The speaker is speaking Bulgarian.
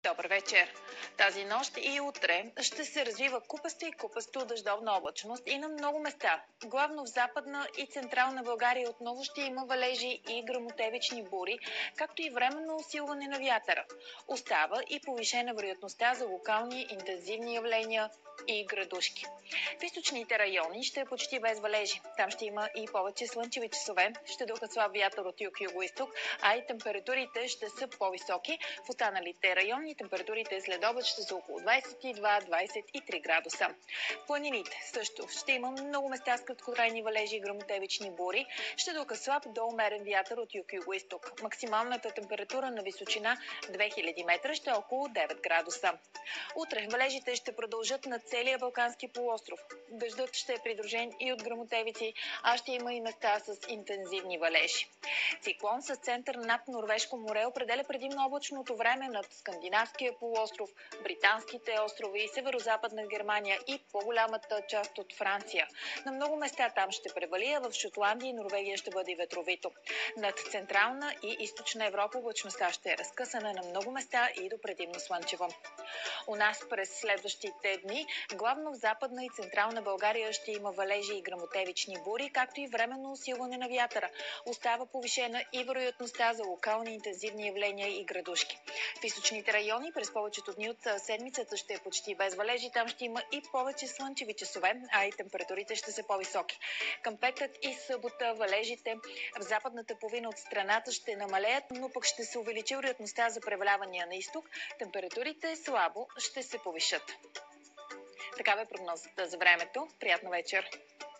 Добър вечер! Тази нощ и утре ще се развива купаста и купасто дъждовна облачност и на много места. Главно в Западна и Централна България отново ще има валежи и гръмотевични бури, както и временно усилване на вятъра. Остава и повишена вероятността за локални интензивни явления и градушки. В източните райони ще е почти без валежи. Там ще има и повече слънчеви часове, ще духа слаб вятър от юг-юго-исток, а и температурите ще са по-високи. В останалите райони температурите след обед ще са около 22-23 градуса. В планините също ще има много места с краткотрайни валежи и гръмотевични бури. Ще духа слаб до умерен вятър от юг-юго-исток. Максималната температура на височина 2000 метра ще е около 9 градуса. Утре валежите ще продължат на целия Балкански полуостров. Дъждът ще е придружен и от гръмотевици, а ще има и места с интензивни валежи. Циклон с център над Норвежко море определя предимно облачното време над Скандинавския полуостров, Британските острови, Северозападна Германия и по-голямата част от Франция. На много места там ще превали, а в Шотландия и Норвегия ще бъде ветровито. Над Централна и Източна Европа облачността ще е разкъсана на много места и до предимно слънчево. У нас през следващите дни, главно в Западна и Централна България ще има валежи и гръмотевични бури, както и временно усилване на вятъра. Остава повишена и вероятността за локални интензивни явления и градушки. В източните райони през повечето дни от седмицата ще е почти без валежи. Там ще има и повече слънчеви часове, а и температурите ще са по-високи. Към петък и събота валежите в западната половина от страната ще намалеят, но пък ще се увеличи вероятността за превалявания на изток. Температурите слабо ще се повишат. Такава е прогнозата за времето. Приятна вечер!